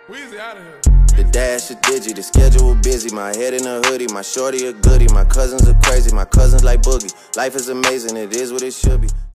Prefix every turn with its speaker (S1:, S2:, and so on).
S1: Weezy out of here.
S2: The dash is digi, the schedule busy. My head in a hoodie, my shorty a goodie. My cousins are crazy, my cousins like Boogie. Life is amazing, it is what it should be.